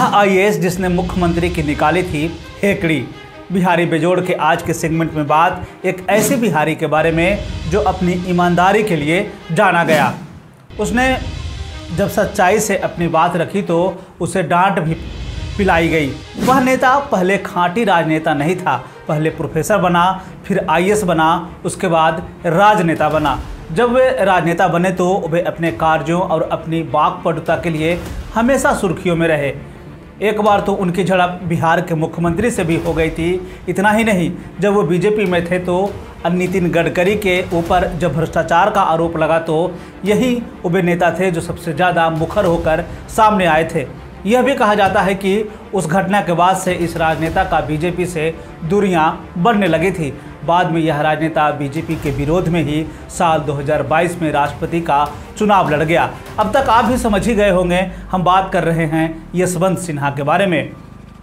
वह आईएएस जिसने मुख्यमंत्री की निकाली थी हेकड़ी। बिहारी बेजोड़ के आज के सेगमेंट में बात एक ऐसे बिहारी के बारे में जो अपनी ईमानदारी के लिए जाना गया। उसने जब सच्चाई से अपनी बात रखी तो उसे डांट भी पिलाई गई। वह नेता पहले खांटी राजनेता नहीं था, पहले प्रोफेसर बना, फिर आईएएस बना, उसके बाद राजनेता बना। जब वे राजनेता बने तो वे अपने कार्यों और अपनी वाक्पटुता के लिए हमेशा सुर्खियों में रहे। एक बार तो उनकी झड़प बिहार के मुख्यमंत्री से भी हो गई थी। इतना ही नहीं, जब वो बीजेपी में थे तो नितिन गडकरी के ऊपर जब भ्रष्टाचार का आरोप लगा तो यही वे नेता थे जो सबसे ज़्यादा मुखर होकर सामने आए थे। यह भी कहा जाता है कि उस घटना के बाद से इस राजनेता का बीजेपी से दूरियां बढ़ने लगी थी। बाद में यह राजनेता बीजेपी के विरोध में ही साल 2022 में राष्ट्रपति का चुनाव लड़ गया। अब तक आप भी समझ ही गए होंगे, हम बात कर रहे हैं यशवंत सिन्हा के बारे में।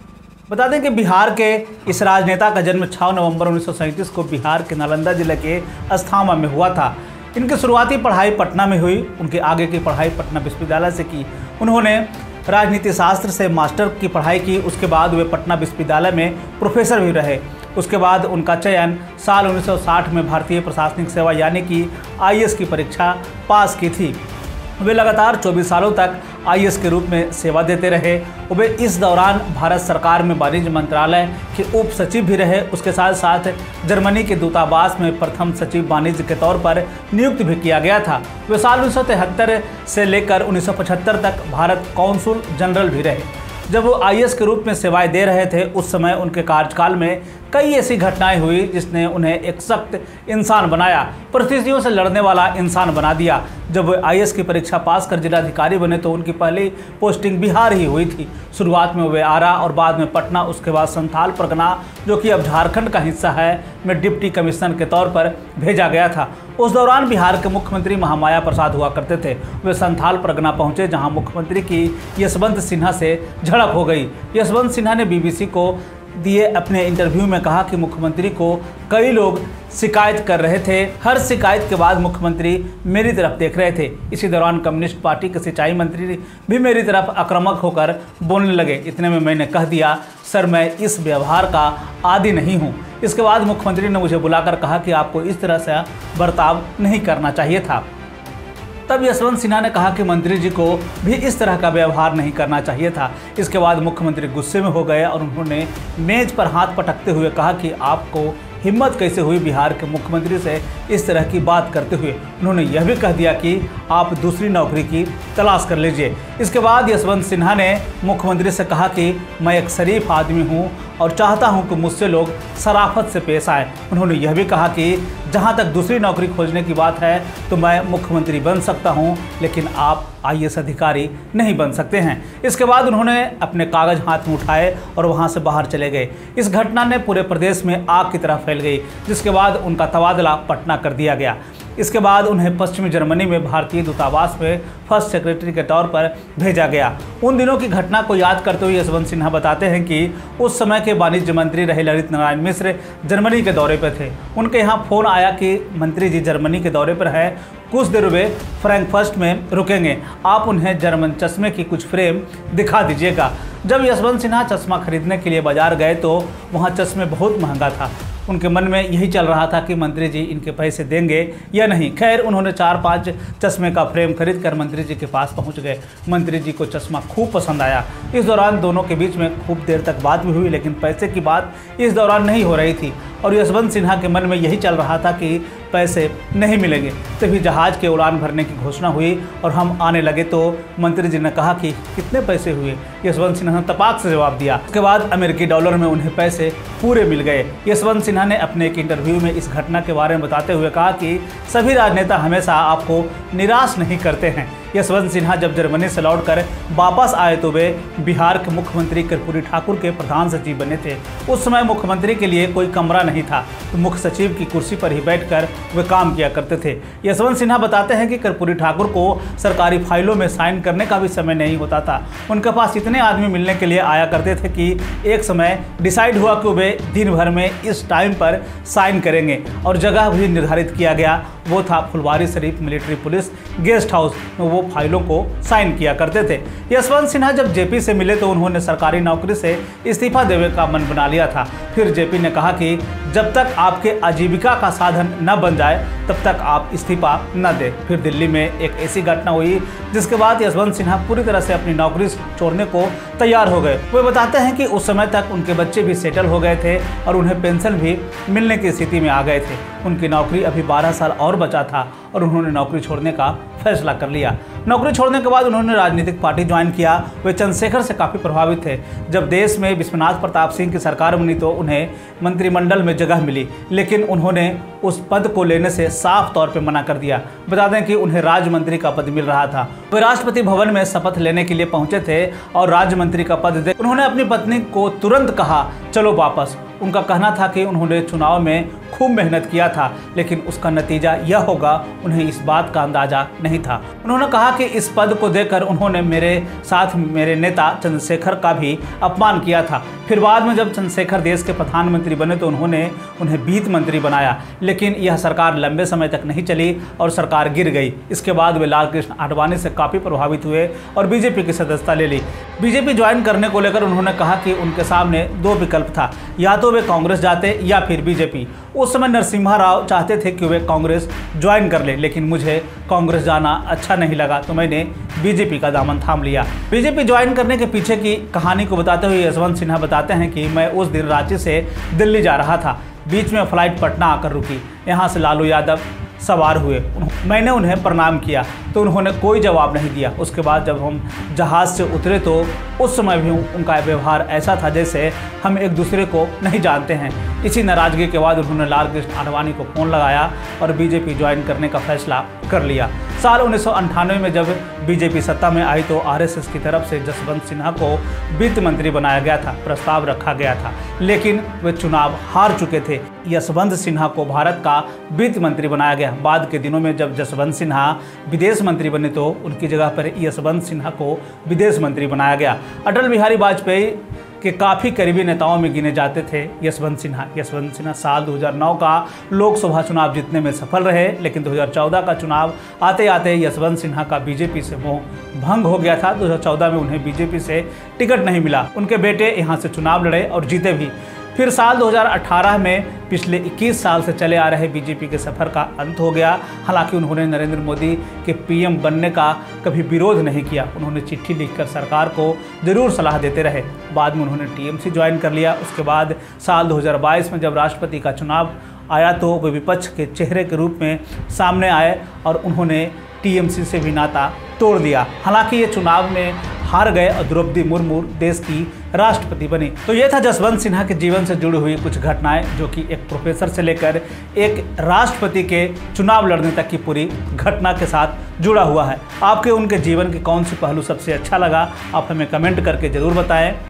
बता दें कि बिहार के इस राजनेता का जन्म 6 नवंबर 1937 को बिहार के नालंदा जिले के अस्थामा में हुआ था। इनकी शुरुआती पढ़ाई पटना में हुई। उनके आगे की पढ़ाई पटना विश्वविद्यालय से की। उन्होंने राजनीति शास्त्र से मास्टर की पढ़ाई की। उसके बाद वे पटना विश्वविद्यालय में प्रोफेसर भी रहे। उसके बाद उनका चयन साल 1960 में भारतीय प्रशासनिक सेवा यानी कि आईएएस की परीक्षा पास की थी। वे लगातार 24 सालों तक आईएएस के रूप में सेवा देते रहे। वे इस दौरान भारत सरकार में वाणिज्य मंत्रालय के उप सचिव भी रहे। उसके साथ साथ जर्मनी के दूतावास में प्रथम सचिव वाणिज्य के तौर पर नियुक्त भी किया गया था। वे साल 1973 से लेकर 1975 तक भारत कौंसुल जनरल भी रहे। जब वो आईएएस के रूप में सेवाएं दे रहे थे उस समय उनके कार्यकाल में कई ऐसी घटनाएं हुई जिसने उन्हें एक सख्त इंसान बनाया, परिस्थितियों से लड़ने वाला इंसान बना दिया। जब वे आईएएस की परीक्षा पास कर जिलाधिकारी बने तो उनकी पहली पोस्टिंग बिहार ही हुई थी। शुरुआत में वे आरा और बाद में पटना, उसके बाद संथाल परगना जो कि अब झारखंड का हिस्सा है में डिप्टी कमिश्नर के तौर पर भेजा गया था। उस दौरान बिहार के मुख्यमंत्री महामाया प्रसाद हुआ करते थे। वे संथाल परगना पहुंचे जहां मुख्यमंत्री की यशवंत सिन्हा से झड़प हो गई। यशवंत सिन्हा ने बीबीसी को दिए अपने इंटरव्यू में कहा कि मुख्यमंत्री को कई लोग शिकायत कर रहे थे। हर शिकायत के बाद मुख्यमंत्री मेरी तरफ देख रहे थे। इसी दौरान कम्युनिस्ट पार्टी के सिंचाई मंत्री भी मेरी तरफ आक्रामक होकर बोलने लगे। इतने में मैंने कह दिया, सर मैं इस व्यवहार का आदी नहीं हूँ। इसके बाद मुख्यमंत्री ने मुझे बुलाकर कहा कि आपको इस तरह से बर्ताव नहीं करना चाहिए था। तब यशवंत सिन्हा ने कहा कि मंत्री जी को भी इस तरह का व्यवहार नहीं करना चाहिए था। इसके बाद मुख्यमंत्री गुस्से में हो गए और उन्होंने मेज पर हाथ पटकते हुए कहा कि आपको हिम्मत कैसे हुई बिहार के मुख्यमंत्री से इस तरह की बात करते हुए। उन्होंने यह भी कह दिया कि आप दूसरी नौकरी की तलाश कर लीजिए। इसके बाद यशवंत सिन्हा ने मुख्यमंत्री से कहा कि मैं एक शरीफ आदमी हूं और चाहता हूं कि मुझसे लोग शराफत से पेश आए। उन्होंने यह भी कहा कि जहां तक दूसरी नौकरी खोजने की बात है तो मैं मुख्यमंत्री बन सकता हूं, लेकिन आप आईएएस अधिकारी नहीं बन सकते हैं। इसके बाद उन्होंने अपने कागज हाथ में उठाए और वहां से बाहर चले गए। इस घटना ने पूरे प्रदेश में आग की तरह फैल गई, जिसके बाद उनका तबादला पटना कर दिया गया। इसके बाद उन्हें पश्चिमी जर्मनी में भारतीय दूतावास में फर्स्ट सेक्रेटरी के तौर पर भेजा गया। उन दिनों की घटना को याद करते हुए यशवंत सिन्हा बताते हैं कि उस समय के वाणिज्य मंत्री रहे ललित नारायण मिश्र जर्मनी के दौरे पर थे। उनके यहाँ फ़ोन आया कि मंत्री जी जर्मनी के दौरे पर है, कुछ देर वे फ्रैंकफर्ट में रुकेंगे, आप उन्हें जर्मन चश्मे की कुछ फ्रेम दिखा दीजिएगा। जब यशवंत सिन्हा चश्मा खरीदने के लिए बाजार गए तो वहाँ चश्मे बहुत महंगा था। उनके मन में यही चल रहा था कि मंत्री जी इनके पैसे देंगे या नहीं। खैर उन्होंने 4-5 चश्मे का फ्रेम खरीद कर मंत्री जी के पास पहुंच गए। मंत्री जी को चश्मा खूब पसंद आया। इस दौरान दोनों के बीच में खूब देर तक बात भी हुई, लेकिन पैसे की बात इस दौरान नहीं हो रही थी और यशवंत सिन्हा के मन में यही चल रहा था कि पैसे नहीं मिलेंगे। तभी जहाज के उड़ान भरने की घोषणा हुई और हम आने लगे तो मंत्री जी ने कहा कि कितने पैसे हुए। यशवंत सिन्हा ने तपाक से जवाब दिया। उसके बाद अमेरिकी डॉलर में उन्हें पैसे पूरे मिल गए। यशवंत सिन्हा ने अपने एक इंटरव्यू में इस घटना के बारे में बताते हुए कहा कि सभी राजनेता हमेशा आपको निराश नहीं करते हैं। यशवंत सिन्हा जब जर्मनी से लौटकर वापस आए तो वे बिहार के मुख्यमंत्री कर्पूरी ठाकुर के प्रधान सचिव बने थे। उस समय मुख्यमंत्री के लिए कोई कमरा नहीं था तो मुख्य सचिव की कुर्सी पर ही बैठकर वे काम किया करते थे। यशवंत सिन्हा बताते हैं कि कर्पूरी ठाकुर को सरकारी फाइलों में साइन करने का भी समय नहीं होता था। उनके पास इतने आदमी मिलने के लिए आया करते थे कि एक समय डिसाइड हुआ कि वे दिन भर में इस टाइम पर साइन करेंगे और जगह भी निर्धारित किया गया। वो था Phulwari Sharif military police guest house में वो फाइलों को साइन किया करते थे। यशवंत सिन्हा जब जेपी से मिले तो उन्होंने सरकारी नौकरी से इस्तीफा देने का मन बना लिया था। फिर जेपी ने कहा कि जब तक आपके आजीविका का साधन न बन जाए तब तक आप इस्तीफा न दें। फिर दिल्ली में एक ऐसी घटना हुई जिसके बाद यशवंत सिन्हा पूरी तरह से अपनी नौकरी छोड़ने को तैयार हो गए। वे बताते हैं कि उस समय तक उनके बच्चे भी सेटल हो गए थे और उन्हें पेंशन भी मिलने की स्थिति में आ गए थे। उनकी नौकरी अभी 12 साल और बचा था और उन्होंने नौकरी छोड़ने का फैसला कर लिया। नौकरी छोड़ने के बाद उन्होंने राजनीतिक पार्टी ज्वाइन किया। वे चंद्रशेखर से काफ़ी प्रभावित थे। जब देश में विश्वनाथ प्रताप सिंह की सरकार बनी तो उन्हें मंत्रिमंडल में जगह मिली, लेकिन उन्होंने उस पद को लेने से साफ तौर पर मना कर दिया। बता दें कि उन्हें राज्य मंत्री का पद मिल रहा था। वे राष्ट्रपति भवन में शपथ लेने के लिए पहुंचे थे और राज्य मंत्री का पद दे उन्होंने अपनी पत्नी को तुरंत कहा चलो वापस। उनका कहना था कि उन्होंने चुनाव में खूब मेहनत किया था, लेकिन उसका नतीजा यह होगा, उन्हें इस बात का अंदाजा नहीं था। उन्होंने कहा कि इस पद को देकर उन्होंने मेरे साथ मेरे नेता चंद्रशेखर का भी अपमान किया था। फिर बाद में जब चंद्रशेखर देश के प्रधानमंत्री बने तो उन्होंने उन्हें वित्त मंत्री बनाया, लेकिन यह सरकार लंबे समय तक नहीं चली और सरकार गिर गई। इसके बाद वे लालकृष्ण आडवाणी से काफ़ी प्रभावित हुए और बीजेपी की सदस्यता ले ली। बीजेपी ज्वाइन करने को लेकर उन्होंने कहा कि उनके सामने दो विकल्प था, या तो वे कांग्रेस जाते या फिर बीजेपी। उस समय नरसिम्हा राव चाहते थे कि वे कांग्रेस ज्वाइन कर ले, लेकिन मुझे कांग्रेस जाना अच्छा नहीं लगा तो मैंने बीजेपी का दामन थाम लिया। बीजेपी ज्वाइन करने के पीछे की कहानी को बताते हुए यशवंत सिन्हा बताते हैं कि मैं उस दिन रांची से दिल्ली जा रहा था। बीच में फ्लाइट पटना आकर रुकी। यहाँ से लालू यादव सवार हुए। मैंने उन्हें प्रणाम किया तो उन्होंने कोई जवाब नहीं दिया। उसके बाद जब हम जहाज़ से उतरे तो उस समय भी उनका व्यवहार ऐसा था जैसे हम एक दूसरे को नहीं जानते हैं। इसी नाराज़गी के बाद उन्होंने लालकृष्ण आडवाणी को फ़ोन लगाया और बीजेपी ज्वाइन करने का फैसला कर लिया। साल 1998 में जब बीजेपी सत्ता में आई तो आरएसएस की तरफ से जसवंत सिन्हा को वित्त मंत्री बनाया गया था, प्रस्ताव रखा गया था, लेकिन वे चुनाव हार चुके थे। यशवंत सिन्हा को भारत का वित्त मंत्री बनाया गया। बाद के दिनों में जब जसवंत सिन्हा विदेश मंत्री बने तो उनकी जगह पर यशवंत सिन्हा को विदेश मंत्री बनाया गया। अटल बिहारी वाजपेयी के काफ़ी करीबी नेताओं में गिने जाते थे यशवंत सिन्हा। यशवंत सिन्हा साल 2009 का लोकसभा चुनाव जीतने में सफल रहे, लेकिन 2014 का चुनाव आते आते यशवंत सिन्हा का बीजेपी से मोह भंग हो गया था। 2014 में उन्हें बीजेपी से टिकट नहीं मिला। उनके बेटे यहाँ से चुनाव लड़े और जीते भी। फिर साल 2018 में पिछले 21 साल से चले आ रहे बीजेपी के सफ़र का अंत हो गया। हालांकि उन्होंने नरेंद्र मोदी के पीएम बनने का कभी विरोध नहीं किया। उन्होंने चिट्ठी लिखकर सरकार को ज़रूर सलाह देते रहे। बाद में उन्होंने टीएमसी ज्वाइन कर लिया। उसके बाद साल 2022 में जब राष्ट्रपति का चुनाव आया तो वे विपक्ष के चेहरे के रूप में सामने आए और उन्होंने टीएमसी से भी नाता तोड़ दिया। हालांकि ये चुनाव में हार गए और द्रौपदी मुर्मू देश की राष्ट्रपति बनी। तो ये था जसवंत सिन्हा के जीवन से जुड़ी हुई कुछ घटनाएं, जो कि एक प्रोफेसर से लेकर एक राष्ट्रपति के चुनाव लड़ने तक की पूरी घटना के साथ जुड़ा हुआ है। आपके उनके जीवन के कौन सी पहलू सबसे अच्छा लगा, आप हमें कमेंट करके ज़रूर बताएं।